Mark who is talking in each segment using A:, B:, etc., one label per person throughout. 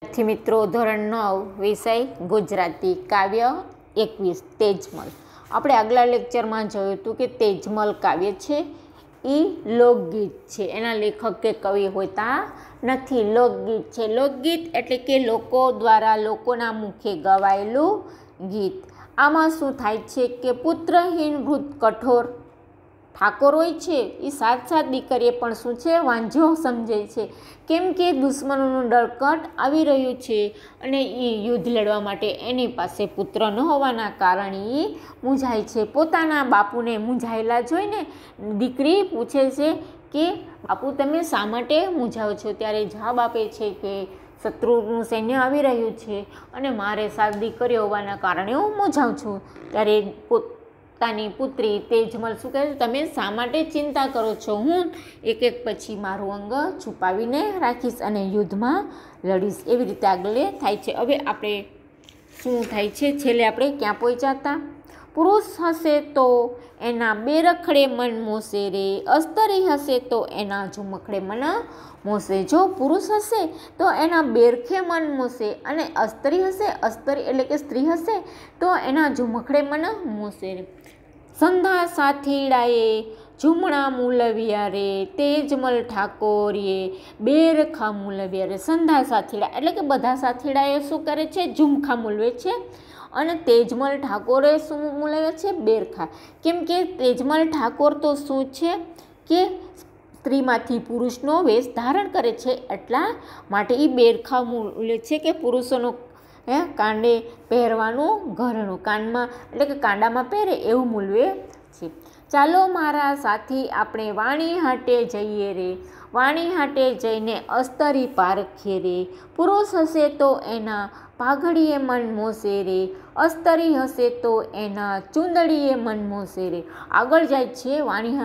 A: વિદ્યાર્થી મિત્રો, ધોરણ 9 વિષય ગુજરાતી કાવ્ય 21 તેજમલ. આપણે આગલા લેક્ચરમાં જોયું હતું કે તેજમલ કાવ્ય છે એ લોકગીત છે. એના લેખક કે કવિ હોતા નથી, લોકગીત છે. લોકગીત એટલે કે લોકો દ્વારા લોકોના મુખે ગવાયેલું ગીત. આમાં શું થાય છે કે પુત્રહીન વૃદ્ધ કઠોર ઠાકોર હોય છે એ સાત દીકરીએ પણ શું છે વાંઝો સમજે છે, કેમ કે દુશ્મનોનું દળકટ આવી રહ્યું છે અને એ યુદ્ધ લડવા માટે એની પાસે પુત્ર ન હોવાના કારણે એ મૂંઝાય છે. પોતાના બાપુને મૂંઝાયેલા જોઈને દીકરી પૂછે છે કે બાપુ તમે શા માટે મૂંઝાવ છો? ત્યારે જવાબ આપે છે કે શત્રુનું સૈન્ય આવી રહ્યું છે અને મારે 7 દીકરીઓ હોવાના કારણે હું મૂંઝાઉં છું. ત્યારે પોતાની પુત્રી તેજમલ શું કહે છે, તમે શા માટે ચિંતા કરો છો? હું એક એક પછી મારું અંગ છુપાવીને રાખીશ અને યુદ્ધમાં લડીશ. એવી રીતે આગળ થાય છે. હવે આપણે શું થાય છે, છેલ્લે આપણે ક્યાં પહોંચ્યા હતા? પુરુષ હશે તો એના બેરખડે મન મોસે રે, અસ્તરી હશે તો એના ઝુમખડે મન મોસે. જો પુરુષ હશે તો એના બેરખે મન મોસે અને અસ્તરી હશે, અસ્તરી એટલે કે સ્ત્રી હશે તો એના ઝુમખડે મન મોસે રે. સંધા સાથીડાએ ઝુમણા મૂલવ્યા રે, તેજમલ ઠાકોરીએ બેરખા મૂલવ્યા રે. સંધા સાથીડા એટલે કે બધા સાથીડાએ શું કરે છે? ઝુમખા મૂલવે છે અને તેજમલ ઠાકોરે શું મૂલવે છે? બેરખા. કેમ કે તેજમલ ઠાકોર તો શું છે કે સ્ત્રીમાંથી પુરુષનો વેશ ધારણ કરે છે, એટલા માટે એ બેરખા મૂલે છે કે પુરુષોનો કાંડે પહેરવાનું ઘરણું, કાનમાં એટલે કે કાંડામાં પહેરે એવું મૂલવે છે. ચાલો મારા સાથી આપણે વાણી હાટે જઈએ રે, વાણી હાટે જઈને અસ્તરી પારખીએ રે. પુરુષ હશે તો એના પાઘડીએ મન મોસે રે, અસ્તરી હશે તો એના ચૂંદડીએ મન મોસે રે. આગળ જાય છે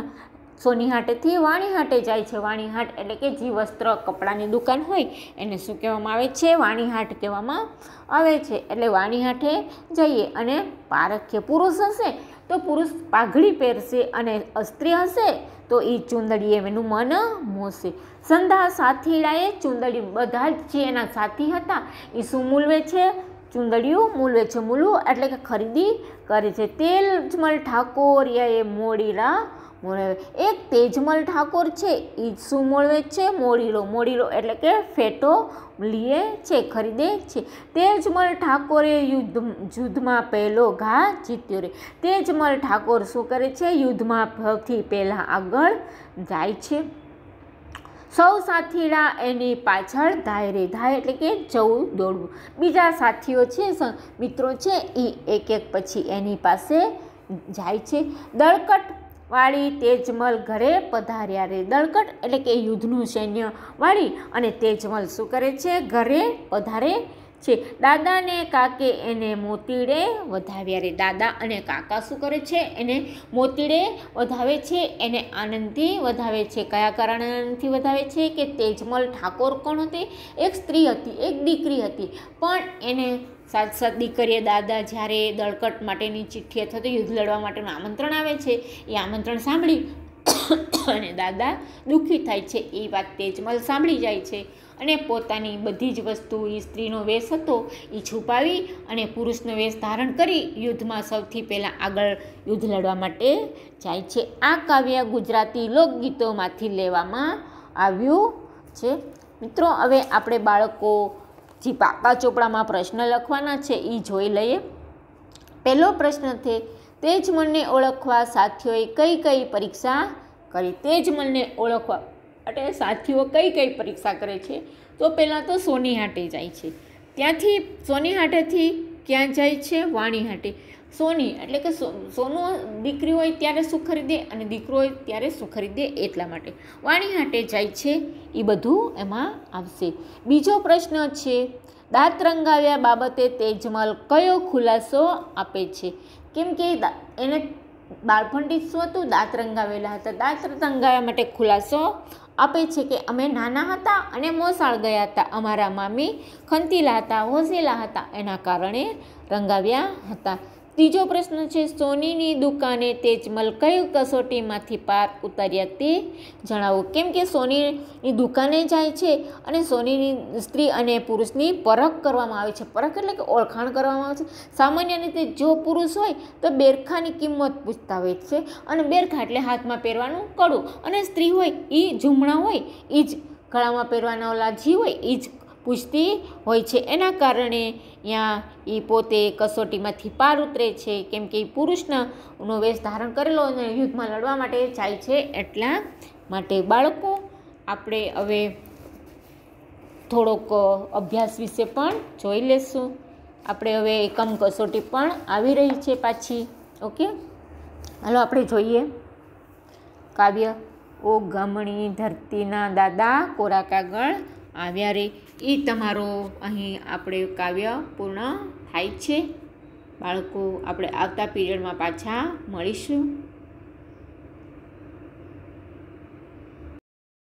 A: સોની હાટેથી વાણી હાટે જાય છે. વાણી હાટ એટલે કે જે વસ્ત્ર કપડાની દુકાન હોય એને શું કહેવામાં આવે છે? વાણી હાટ કહેવામાં આવે છે. એટલે વાણી હાટે જઈએ અને પારખીએ. પુરુષ હશે તો પુરુષ પાઘડી પહેરશે અને સ્ત્રી હશે તો એ ચૂંદડીએ એનું મન મોસે. સંધા સાથીડાએ ચૂંદડી, બધા જ જે એના સાથી હતા એ શું મૂલવે છે? ચૂંદડીયું મૂલવે છે. મૂલવું એટલે કે ખરીદી કરે છે. તેજમલ ઠાકોરિયાએ મોડીલા મોળવે. એક તેજમલ ઠાકોર છે એ શું મોળવે છે? મોડીલો. મોડીલો એટલે કે ફેટો લીએ છે, ખરીદે છે. તેજમલ ઠાકોરે યુદ્ધમાં પહેલો ઘા જીત્યો રે. તેજમલ ઠાકોર શું કરે છે? યુદ્ધમાં સૌથી પહેલાં આગળ જાય છે. સૌ સાથીડા એની પાછળ ધાય રે. ધાય એટલે કે જવું, દોડવું. બીજા સાથીઓ છે, મિત્રો છે, એ એક એક પછી એની પાસે જાય છે. દળકટ વાળી તેજમલ ઘરે પધાર્યા રે. દળકટ એટલે કે યુદ્ધનું સૈન્ય વાળી અને તેજમલ શું કરે છે? ઘરે પધારે છે. દાદા ને કાકે એને મોતીડે વધાવ્યા રે. દાદા અને કાકા શું કરે છે? એને મોતીડે વધાવે છે, એને આનંદથી વધાવે છે. કયા કારણે આનંદથી વધાવે છે? કે તેજમલ ઠાકોર કોણ હતી? એક સ્ત્રી હતી, એક દીકરી હતી, પણ એને 7 દીકરીએ દાદા જ્યારે દળકટ માટેની ચિઠ્ઠી અથવા તો યુદ્ધ લડવા માટેનું આમંત્રણ આવે છે, એ આમંત્રણ સાંભળી અને દાદા દુઃખી થાય છે. એ વાત તેજમલ સાંભળી જાય છે અને પોતાની બધી જ વસ્તુ, એ સ્ત્રીનો વેશ હતો એ છુપાવી અને પુરુષનો વેશ ધારણ કરી યુદ્ધમાં સૌથી પહેલાં આગળ યુદ્ધ લડવા માટે જાય છે. આ કાવ્ય ગુજરાતી લોકગીતોમાંથી લેવામાં આવ્યું છે. મિત્રો, હવે આપણે બાળકો જે પાકા ચોપડામાં પ્રશ્ન લખવાના છે એ જોઈ લઈએ. પહેલો પ્રશ્ન છે, તેજમલને ઓળખવા સાથીઓએ કઈ કઈ પરીક્ષા કરી? તેજમલને ઓળખવા માટે સાથીઓ કઈ કઈ પરીક્ષા કરે છે? તો પહેલાં તો સોની હાટે જાય છે. ત્યાંથી સોની હાટેથી ક્યાં જાય છે? વાણી હાટે. સોની એટલે કે સોનું દીકરી હોય ત્યારે શું ખરીદે અને દીકરો હોય ત્યારે શું ખરીદે, એટલા માટે વાણી હાટે જાય છે. એ બધું એમાં આવશે. બીજો પ્રશ્ન છે, દાંત રંગાવ્યા બાબતે તેજમલ કયો ખુલાસો આપે છે? કેમ કે એને બાળપણથી શું હતું? દાંત રંગાવેલા હતા. દાંત રંગાવ્યા માટે ખુલાસો આપે છે કે અમે નાના હતા અને મોસાળ ગયા હતા, અમારા મામી ખંતીલા હતા, હોશેલા હતા, એના કારણે રંગાવ્યા હતા. ત્રીજો પ્રશ્ન છે, સોનીની દુકાને તેજમલ કઈ કસોટીમાંથી પાર ઉતાર્યા તે જણાવો. કેમ કે સોનીની દુકાને જાય છે અને સોનીની સ્ત્રી અને પુરુષની પરખ કરવામાં આવે છે. પરખ એટલે કે ઓળખાણ કરવામાં આવે છે. સામાન્ય રીતે જો પુરુષ હોય તો બેરખાની કિંમત પૂછતા હોય છે, અને બેરખા એટલે હાથમાં પહેરવાનું કડું, અને સ્ત્રી હોય એ ઝુમણા હોય એ જ ગળામાં પહેરવાના ઓલા જી હોય એ જ પૂછતી હોય છે. એના કારણે ત્યાં એ પોતે કસોટીમાંથી પાર ઉતરે છે, કેમ કે એ પુરુષનો વેશ ધારણ કરેલો અને યુદ્ધમાં લડવા માટે જાય છે. એટલા માટે બાળકો આપણે હવે થોડોક અભ્યાસ વિશે પણ જોઈ લેશું. આપણે હવે એકમ કસોટી પણ આવી રહી છે પાછી. ઓકે, હાલો આપણે જોઈએ. કાવ્ય ઓ ગામણી ધરતીના દાદા કોરા કાગળ આવ્યા રે. એ તમારો અહીં આપણે કાવ્ય પૂર્ણ થાય છે. બાળકો આપણે આવતા પીરિયડમાં પાછા મળીશું.